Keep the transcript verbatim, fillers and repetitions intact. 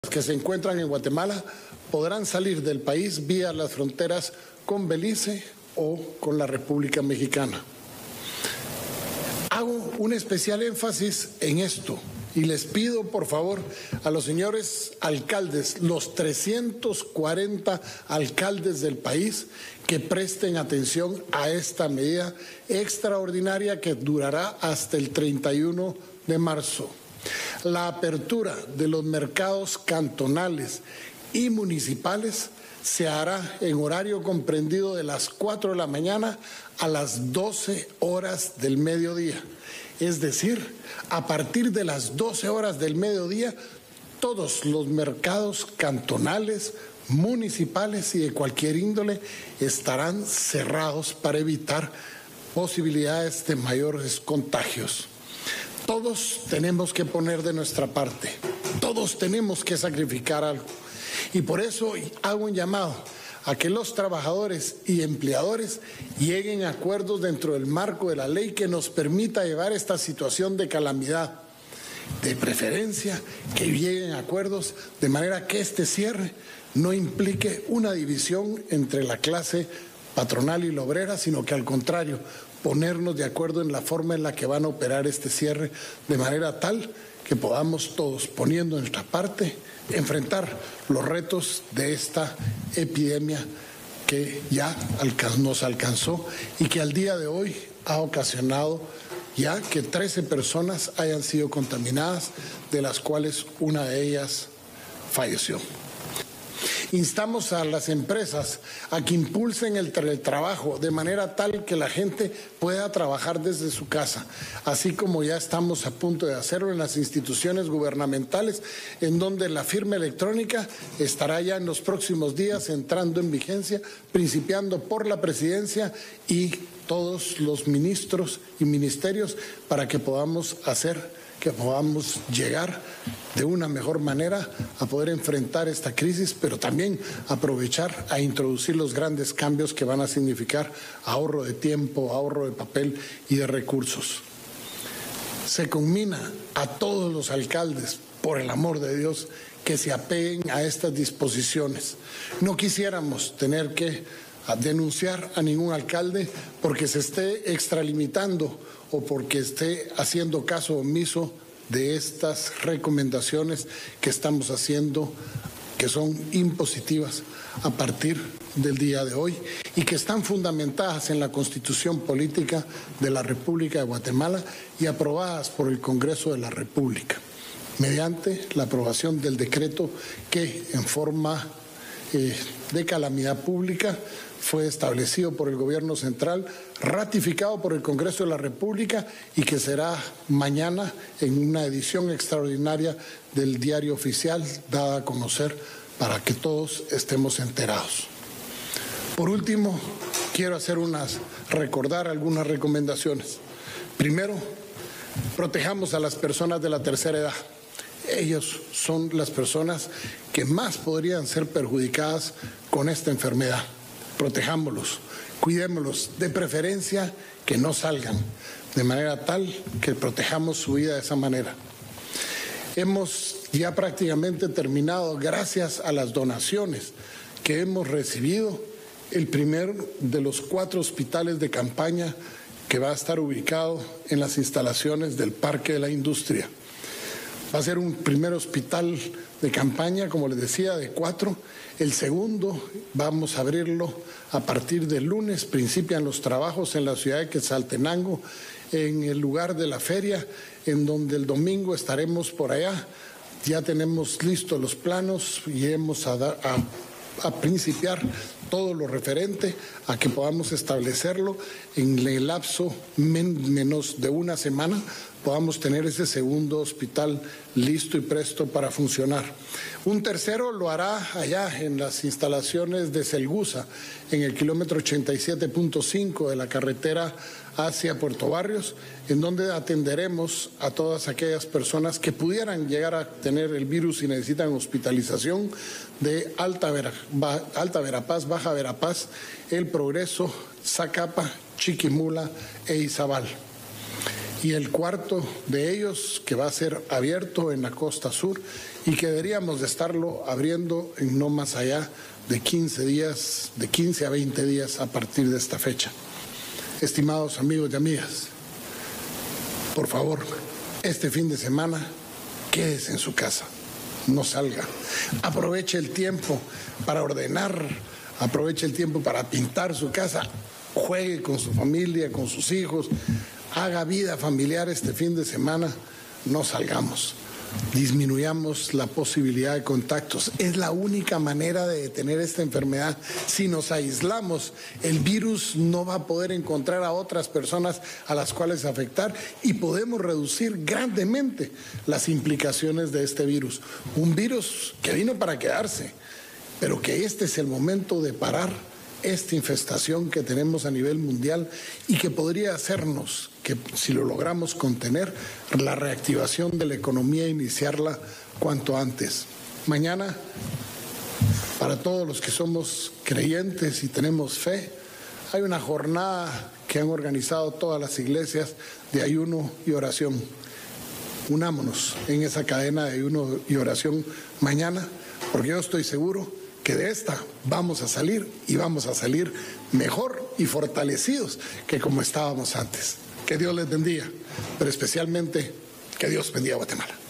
que se encuentran en Guatemala podrán salir del país vía las fronteras con Belice o con la República Mexicana. Hago un especial énfasis en esto y les pido por favor a los señores alcaldes, los trescientos cuarenta alcaldes del país, que presten atención a esta medida extraordinaria que durará hasta el treinta y uno de marzo. La apertura de los mercados cantonales y municipales se hará en horario comprendido de las cuatro de la mañana a las doce horas del mediodía. Es decir, a partir de las doce horas del mediodía, todos los mercados cantonales, municipales y de cualquier índole estarán cerrados para evitar posibilidades de mayores contagios. Todos tenemos que poner de nuestra parte, todos tenemos que sacrificar algo. Y por eso hago un llamado a que los trabajadores y empleadores lleguen a acuerdos dentro del marco de la ley que nos permita llevar esta situación de calamidad. De preferencia, que lleguen a acuerdos de manera que este cierre no implique una división entre la clase patronal y la obrera, sino que al contrario, ponernos de acuerdo en la forma en la que van a operar este cierre, de manera tal que podamos todos, poniendo nuestra parte, enfrentar los retos de esta epidemia que ya nos alcanzó y que al día de hoy ha ocasionado ya que trece personas hayan sido contaminadas, de las cuales una de ellas falleció. Instamos a las empresas a que impulsen el teletrabajo de manera tal que la gente pueda trabajar desde su casa, así como ya estamos a punto de hacerlo en las instituciones gubernamentales, en donde la firma electrónica estará ya en los próximos días entrando en vigencia, principiando por la presidencia y todos los ministros y ministerios, para que podamos hacer que podamos llegar de una mejor manera a poder enfrentar esta crisis, pero también aprovechar a introducir los grandes cambios que van a significar ahorro de tiempo, ahorro de papel y de recursos. Se conmina a todos los alcaldes, por el amor de Dios, que se apeguen a estas disposiciones. No quisiéramos tener que denunciar a ningún alcalde porque se esté extralimitando o porque esté haciendo caso omiso de estas recomendaciones que estamos haciendo, que son impositivas a partir del día de hoy y que están fundamentadas en la Constitución Política de la República de Guatemala y aprobadas por el Congreso de la República, mediante la aprobación del decreto que en forma eh, de calamidad pública fue establecido por el Gobierno Central, ratificado por el Congreso de la República y que será mañana en una edición extraordinaria del Diario Oficial dada a conocer para que todos estemos enterados. Por último, quiero hacer unas, recordar algunas recomendaciones. Primero, protejamos a las personas de la tercera edad. Ellos son las personas que más podrían ser perjudicadas con esta enfermedad. Protejámoslos, cuidémoslos, de preferencia que no salgan, de manera tal que protejamos su vida de esa manera. Hemos ya prácticamente terminado, gracias a las donaciones que hemos recibido, el primer de los cuatro hospitales de campaña que va a estar ubicado en las instalaciones del Parque de la Industria. Va a ser un primer hospital de campaña, como les decía, de cuatro. El segundo vamos a abrirlo a partir del lunes. Principian los trabajos en la ciudad de Quetzaltenango, en el lugar de la feria, en donde el domingo estaremos por allá. Ya tenemos listos los planos y hemos a, dar, a, a principiar todo lo referente a que podamos establecerlo en el lapso men, menos de una semana, podamos tener ese segundo hospital listo y presto para funcionar. Un tercero lo hará allá en las instalaciones de Celguza, en el kilómetro ochenta y siete punto cinco de la carretera hacia Puerto Barrios, en donde atenderemos a todas aquellas personas que pudieran llegar a tener el virus y necesitan hospitalización de Alta, Vera, Alta Verapaz, Baja Verapaz, El Progreso, Zacapa, Chiquimula e Izabal. y el cuarto de ellos que va a ser abierto en la costa sur y que deberíamos de estarlo abriendo en no más allá de quince días, de quince a veinte días a partir de esta fecha. Estimados amigos y amigas, por favor, este fin de semana quédese en su casa, no salga. Aproveche el tiempo para ordenar, aproveche el tiempo para pintar su casa, juegue con su familia, con sus hijos, haga vida familiar este fin de semana, no salgamos. Disminuyamos la posibilidad de contactos. Es la única manera de detener esta enfermedad. Si nos aislamos, el virus no va a poder encontrar a otras personas a las cuales afectar y podemos reducir grandemente las implicaciones de este virus. Un virus que vino para quedarse, pero que este es el momento de parar esta infestación que tenemos a nivel mundial y que podría hacernos que, si lo logramos contener, la reactivación de la economía, iniciarla cuanto antes. Mañana, para todos los que somos creyentes y tenemos fe, hay una jornada que han organizado todas las iglesias de ayuno y oración. Unámonos en esa cadena de ayuno y oración mañana, porque yo estoy seguro que de esta vamos a salir y vamos a salir mejor y fortalecidos que como estábamos antes. Que Dios les bendiga, pero especialmente que Dios bendiga a Guatemala.